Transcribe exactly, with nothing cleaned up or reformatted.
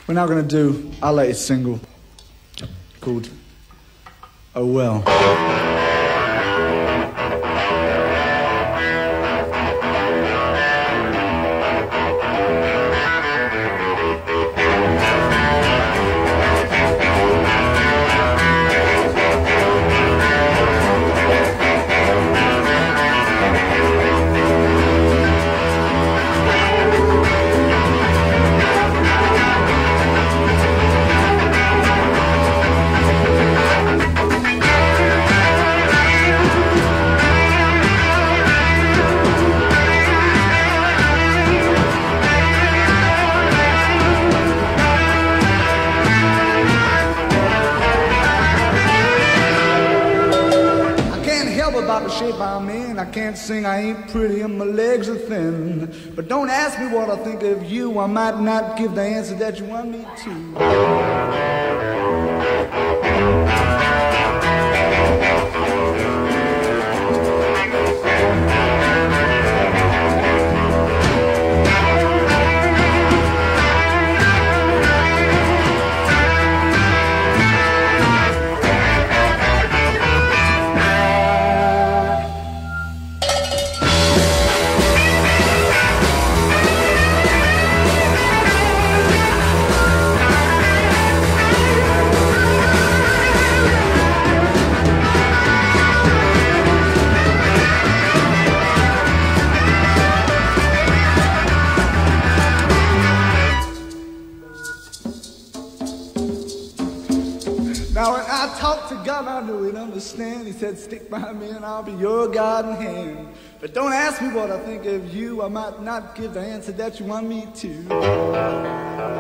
We're now going to do our latest single called Oh Well. About the shape I'm in, I can't sing, I ain't pretty, and my legs are thin. But don't ask me what I think of you, I might not give the answer that you want me to. Now when I talked to God, I knew he'd understand. He said, stick by me and I'll be your guiding hand. But don't ask me what I think of you, I might not give the answer that you want me to.